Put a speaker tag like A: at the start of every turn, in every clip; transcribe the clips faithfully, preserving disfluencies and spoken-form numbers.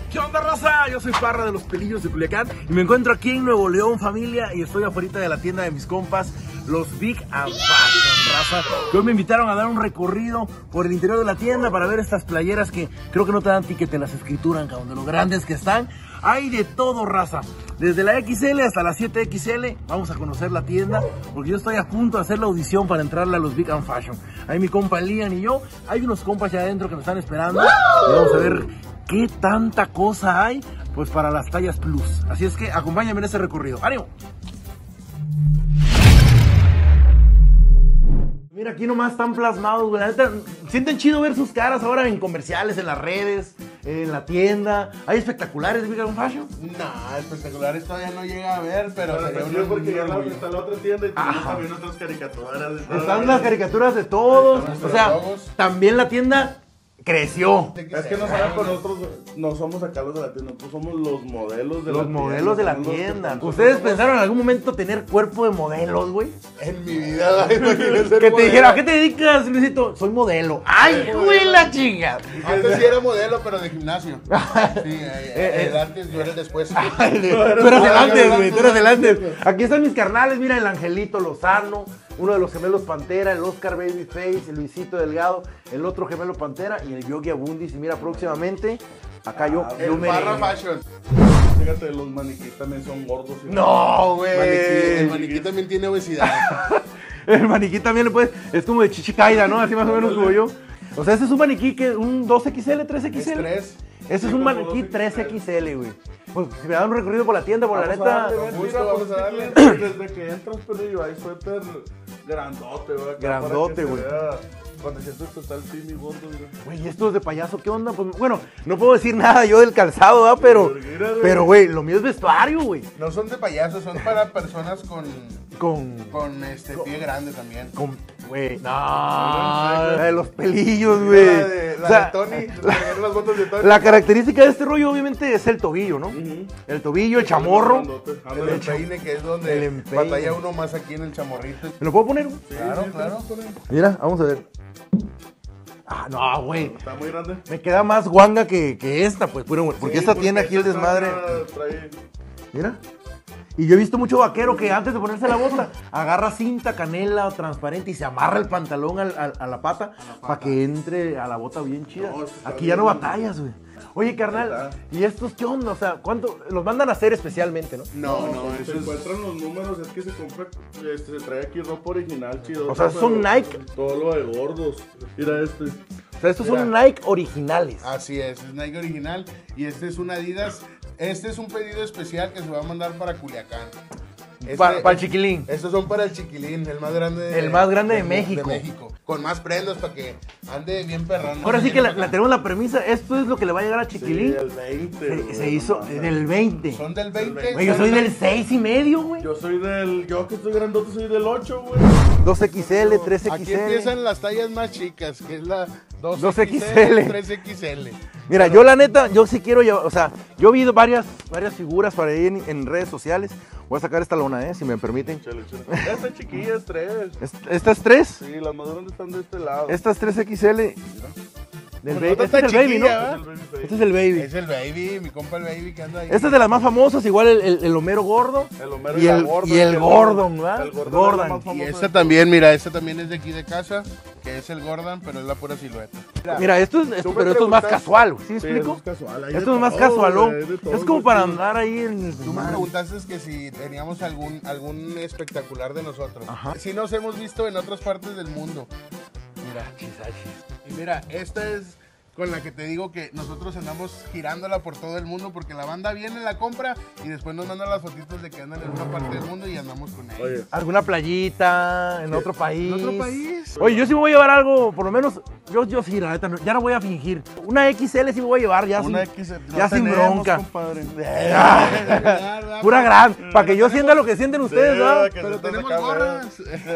A: ¿Qué onda, raza? Yo soy Parra de los Pelillos de Culiacán y me encuentro aquí en Nuevo León, familia, y estoy afuera de la tienda de mis compas, los Big and Fashion, raza, que hoy me invitaron a dar un recorrido por el interior de la tienda para ver estas playeras que creo que no te dan ticket, te las escrituran, cabrón, de lo grandes que están. Hay de todo, raza, desde la equis ele hasta la siete equis ele. Vamos a conocer la tienda porque yo estoy a punto de hacer la audición para entrarle a los Big and Fashion. Ahí mi compa Lian y yo, hay unos compas ya adentro que me están esperando y vamos a ver qué tanta cosa hay pues para las tallas plus. Así es que acompáñame en ese recorrido. ¡Ánimo! Mira, aquí nomás están plasmados, güey. La neta, sienten chido ver sus caras ahora en comerciales, en las redes, en la tienda. ¿Hay espectaculares de Big and Fashion?
B: No, espectaculares todavía no llega a ver, pero, pero
C: sería una porque ya la, está la otra tienda y tenemos también otras caricaturas. De todo.
A: Están las caricaturas de todos. O sea, logos. También la tienda creció.
C: Es que no saben, pero nosotros no somos acá los de la tienda, nosotros somos los modelos de
A: los
C: la tienda.
A: Los modelos de la tienda. ¿Ustedes pensaron en algún momento tener cuerpo de modelos, güey?
B: En mi vida, imagínate ser
A: que te
B: modelo.
A: dijera, ¿a qué te dedicas, Luisito? Soy modelo. ¡Ay, güey, la chinga!
B: Antes sí era modelo, pero de gimnasio. Sí, eh, el antes, yo era el después.
A: Tú eras el antes, güey, tú eras el antes. Aquí están mis carnales, mira, el Angelito Lozano, uno de los gemelos Pantera, el Oscar Babyface, el Luisito Delgado, el otro gemelo Pantera y el Yogi Abundis. Y mira, próximamente, acá yo,
B: ah,
A: yo
B: el
A: me...
B: Parra Fashion.
C: Fíjate, los maniquís también son gordos. ¿Sí?
A: No, güey.
B: El maniquí también tiene obesidad.
A: El maniquí también le puede... Es como de chichicaida, ¿no? Así más o menos como yo. O sea, este es un maniquí que un dos equis ele, tres equis ele.
B: Es tres.
A: Este es un maniquí tres equis ele, güey. Pues si me dan un recorrido por la tienda, por
C: vamos
A: la neta...
C: A darle, mentira, vamos a darle. Desde que entras, pero hay suéter grandote, güey.
A: Grandote, güey.
C: Cuando sientes total sí, mi gordo, güey.
A: Güey, estos de payaso, ¿qué onda? Pues bueno, no puedo decir nada yo del calzado, ¿verdad? Pero, pero, güey, lo mío es vestuario, güey.
B: No son de payaso, son para personas con...
A: Con...
B: Con este pie grande también.
A: Con... Güey, no, la de los pelillos, güey.
B: La de, la o sea, de Tony, la, las botas de Tony.
A: La característica de este rollo, obviamente, es el tobillo, ¿no? Uh-huh. El tobillo, el chamorro.
B: El, el empeine, que es donde el batalla uno más aquí en el chamorrito.
A: ¿Me lo puedo poner?
B: Sí, claro, sí, claro.
A: Mira, vamos a ver. Ah, no, güey.
C: Está muy grande.
A: Me queda más guanga que, que esta, pues, puro, porque sí, esta porque tiene aquí el desmadre.
C: Trae...
A: Mira. Y yo he visto mucho vaquero que antes de ponerse la bota, agarra cinta, canela transparente y se amarra el pantalón al, al, a la pata para que entre a la bota bien chida. No, aquí ya no batallas, güey. Oye, carnal, ¿y estos qué onda? O sea, ¿cuánto? Los mandan a hacer especialmente, ¿no?
B: No, no,
C: no
B: eso
C: se
B: es...
C: encuentran los números, es que se compra, este, se trae aquí ropa original, chido.
A: O sea, son Nike.
C: Todo lo de gordos. Mira este.
A: O sea, estos Mira. son Nike originales.
B: Así es, es Nike original y este es un Adidas. Este es un pedido especial que se va a mandar para Culiacán. Este,
A: para pa el chiquilín.
B: Estos son para el chiquilín, el más grande de,
A: el más grande de,
B: de,
A: México.
B: de México. Con más prendas para que ande bien perrón.
A: Ahora sí que la, la tenemos la premisa, esto es lo que le va a llegar a chiquilín.
C: Sí, el veinte.
A: Se, se hizo del veinte.
B: Son del veinte.
A: Güey, yo soy del seis y medio, güey.
C: Yo soy del, yo que estoy grandote soy del ocho, güey.
A: dos equis ele, tres equis ele.
B: Aquí empiezan las tallas más chicas, que es la
A: dos equis ele,
B: tres equis ele.
A: Mira, pero... yo la neta, yo sí quiero llevar, o sea, yo vi varias, varias figuras para ir en, en redes sociales. Voy a sacar esta lona, eh, si me permiten.
C: Chale, chale. Esta chiquilla es tres.
A: ¿Esta es tres?
C: Sí, las más grandes están de este lado.
A: Esta es tres equis ele. Del baby. Este es el baby, ¿no? Este es el baby.
B: Es el baby, mi compa el baby que anda ahí.
A: Esta es de las más famosas, igual el, el, el Homero gordo.
C: El Homero
A: y, y el,
C: gordo,
A: y el, el Gordon, ¿verdad?
C: El Gordon.
A: Gordon.
B: Y esta también, mira, esta también es de aquí de casa, que es el Gordon, pero es la pura silueta.
A: Mira, mira esto es, esto, pero esto es más casual, ¿sí me
C: sí,
A: explico?
C: Es casual.
A: Esto es todo, más casualón. Es como para andar ahí en...
B: Tú me preguntaste que si teníamos algún, algún espectacular de nosotros.
A: Ajá.
B: Si nos hemos visto en otras partes del mundo. Mira, y mira, esta es... con la que te digo que nosotros andamos girándola por todo el mundo porque la banda viene, la compra y después nos mandan las fotitos de que andan en una parte del mundo y andamos con ella.
C: Oye.
A: ¿Alguna playita en sí. otro país?
B: ¿En otro país?
A: Oye, yo sí me voy a llevar algo, por lo menos, yo, yo sí, la neta, ya no voy a fingir. Una equis ele sí me voy a llevar, ya,
C: una
A: sin,
C: X L,
A: ya sin
C: tenemos,
A: bronca.
C: Compadre.
A: Pura gran, para que yo sienta lo que sienten ustedes, sí, ¿verdad?
B: Pero tenemos gorras.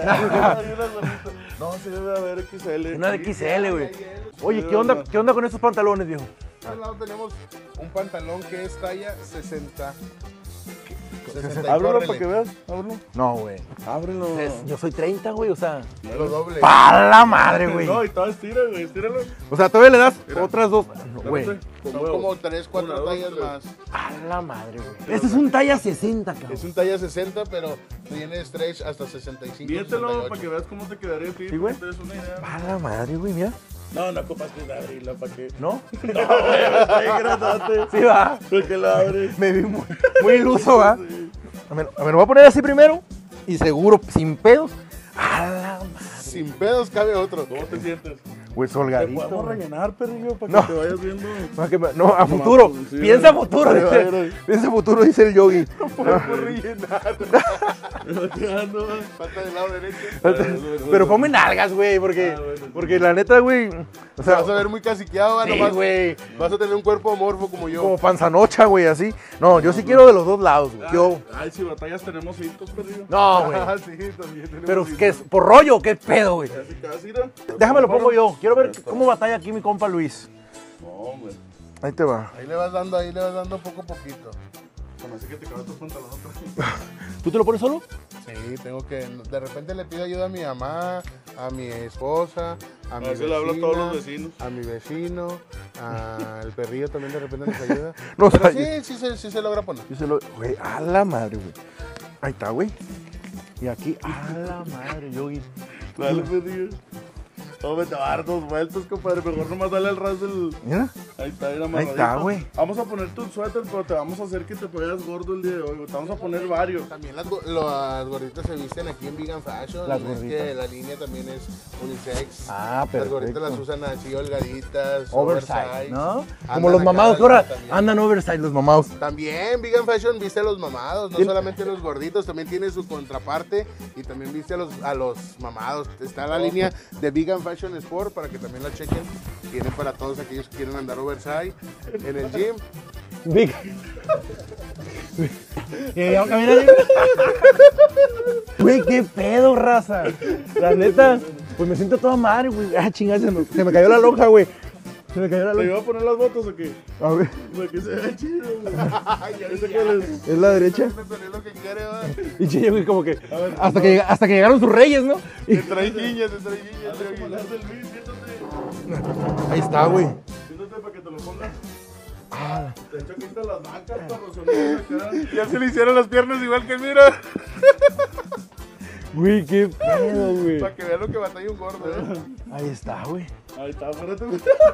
C: No, sí debe haber equis ele.
A: Una de equis ele, güey. Oye, ¿qué onda, ¿qué onda con estos pantalones, viejo?
B: Al lado tenemos un pantalón que es talla sesenta. sesenta y
C: Ábrelo
B: córrele.
C: para que veas, ábrelo.
A: No, güey.
C: Ábrelo.
A: Yo soy treinta, güey, o sea.
B: Lo doble.
A: ¡Pa la madre, güey!
C: No, y todavía estira, güey, estíralo.
A: O sea, todavía le das otras dos. No, güey.
C: Espérate, con
B: Son
C: huevos.
B: como tres, cuatro
C: Una, dos,
B: tallas
C: tres.
B: más.
A: ¡A la madre, güey! Este es un talla sesenta, cabrón.
B: Es un talla sesenta, pero tiene stretch hasta sesenta y cinco, sesenta y
C: Míetelo
B: ocho.
C: para que veas cómo te quedaría a ti.
A: Sí, güey.
C: Te des una idea.
A: ¡A la madre, güey! Mira.
C: No, no copas que abrirla, ¿para qué?
A: ¿No?
C: Está bien grandote.
A: Sí, va.
C: ¿Por qué la abres?
A: Me vi muy, muy iluso, ¿va? A ver, a ver, lo voy a poner así primero. Y seguro, sin pedos. ¡A la madre!
B: Sin pedos cabe otro.
C: ¿Cómo te sientes?
A: Güey,
C: Te
A: solgadito.
C: podemos
A: güey.
C: rellenar, perrillo, para
A: No.
C: que te vayas viendo.
A: No, que me- no, a futuro.
C: pues, sí,
A: Piensa a
C: güey.
A: futuro,
C: Ahí va,
A: dice.
C: ahí va.
A: Piensa a futuro, dice el yogi.
B: Podemos rellenar.
C: Me va quedando.
B: Falta del lado derecho.
A: Pero ponme nalgas, güey, porque,
C: Ah, bueno, sí.
A: porque la neta, güey. O
B: Te
A: sea,
B: vas a ver muy casiqueado, ¿va?
A: sí,
B: Nomás
A: güey.
B: vas a tener un cuerpo amorfo como yo.
A: Como panzanocha, güey, así. No, yo sí quiero de los dos lados, güey. Yo.
C: Ay, si batallas tenemos hitos, perrillo.
A: No, güey.
B: Ah, sí, también tenemos
A: Pero,
B: cinco.
A: ¿qué es? ¿Por rollo o qué pedo, güey?
C: Casi, casi, mira.
A: Déjame lo pongo yo. Quiero ver cómo batalla aquí mi compa Luis.
C: No, hombre.
A: Ahí te va.
B: Ahí le vas dando, ahí le vas dando poco a poquito.
C: Como así que te acabas tus pantalones.
A: ¿Tú te lo pones solo?
B: Sí, tengo que. De repente le pido ayuda a mi mamá, a mi esposa, a mi
C: A veces le hablo a todos los
B: vecina,
C: vecinos.
B: a mi vecino, al perrillo también de repente nos ayuda.
A: No,
B: Pero
A: o sea,
B: sí, sí, se- sí se logra poner.
A: Yo se lo. Güey, a la madre, güey. Ahí está, güey. Y aquí, a la madre, yogi.
C: Dale, perrillo. Hombre, te va a dar dos vueltas, compadre. Mejor nomás dale al ras del.
A: Mira.
C: Ahí está, ahí,
A: Ahí está, güey.
C: Vamos a poner tu suéter, pero te vamos a hacer que te veas gordo el día de hoy. güey. Te vamos a poner varios.
B: También las, go- las gorditas se visten aquí en Vegan Fashion.
A: Las
B: es
A: gorditas.
B: que la línea también es unisex.
A: Ah,
B: Las gorditas las
A: perfecto.
B: usan así holgaditas,
A: Oversize, ¿no?
B: Andan
A: Como los
B: acá
A: mamados que ahora
B: también.
A: andan oversize los mamados.
B: También Vegan Fashion viste a los mamados, no
A: Tiene-
B: solamente a los gorditos, también tiene su contraparte y también viste a los, a los mamados. Está la línea de Vegan Fashion Sport para que también la chequen. Tiene para todos aquellos que quieren andar oversize en el gym.
A: Big. Eh, vamos a caminar. Güey, qué pedo, raza. La neta, pues me siento toda madre, güey. Ah, chingada, se me, se me cayó la lonja, güey. Se me cayó la
C: ¿Te
A: lonja.
C: iba a poner las botas o qué?
A: A ver,
C: Para que se vea chido, güey.
B: Ay, ya,
C: ¿Ese
B: ya.
C: cuál es?
A: es la derecha.
B: Pero es lo que quiere, ¿va?
A: Y chile, güey, como que
C: ver,
A: hasta, que llega- hasta que llegaron sus reyes, ¿no? Y-
B: Te trae guiñas, te trae guiñas, te trae
C: Como
B: guiñas.
C: las del Luis, siéntate.
A: ahí está, güey.
C: Siéntate para que te lo pongas.
A: Ah,
C: Te echo aquí las vacas, perro. Son acá.
B: Ya se le hicieron las piernas igual que mira.
A: güey, qué pedo, güey.
B: Para que vean lo que batalla un gordo, ¿eh?
A: Ahí está, güey.
C: Ahí está, espérate.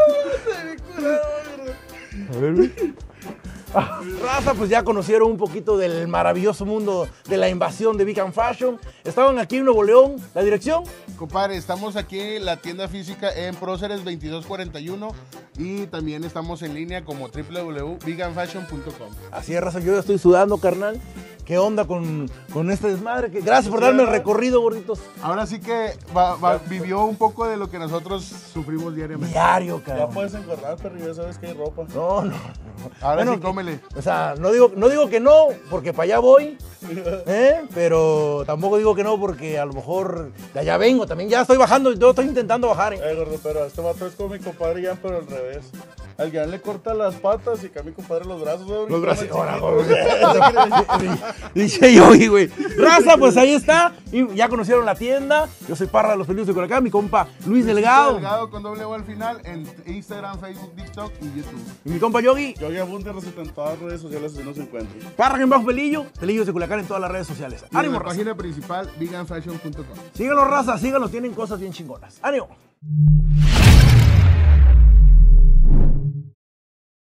A: A ver, güey. Ah, raza, pues ya conocieron un poquito del maravilloso mundo de la invasión de Vegan Fashion. Estaban aquí en Nuevo León. ¿La dirección?
B: Compadre, estamos aquí en la tienda física en Próceres veintidós cuarenta y uno y también estamos en línea como w w w punto vegan fashion punto com.
A: Así es, raza, yo ya estoy sudando, carnal. ¿Qué onda con, con este desmadre? Que- Gracias por darme el recorrido, gorditos.
B: Ahora sí que va- va- vivió un poco de lo que nosotros sufrimos diariamente.
A: Diario,
C: Ya
A: cabrón.
C: puedes engordar, perro. Ya sabes que hay ropa.
A: No, no.
B: Ahora
A: Bueno,
B: sí, cómele.
A: O sea, no digo, no digo que no, porque para allá voy, ¿eh? Pero tampoco digo que no, porque a lo mejor de allá vengo. También ya estoy bajando, yo estoy intentando bajar, ¿eh?
C: Eh, gordo, pero este vato es como mi compadre Jan, pero al revés. Al Jan le corta las patas y que a mi compadre los brazos, güey.
A: Los brazos.
C: Como el
A: Ahora,
C: chiquito.
A: güey. Dice Yogi, güey. Raza, pues ahí está. Y ya conocieron la tienda. Yo soy Parra de los Pelillos de Colacán, mi compa Luis Delgado.
B: Delgado con doble O al final en Instagram, Facebook, TikTok y YouTube.
A: Y mi compa Yogi.
C: Yo ya apunte receta en todas las redes sociales si no se encuentran.
A: Parra en bajo Pelillo. Pelillos de Culacán en todas las redes sociales.
B: Y en
A: Ánimo,
B: la
A: raza.
B: página principal vegan fashion punto com.
A: Síganos, raza. Síganos, tienen cosas bien chingonas. Ánimo.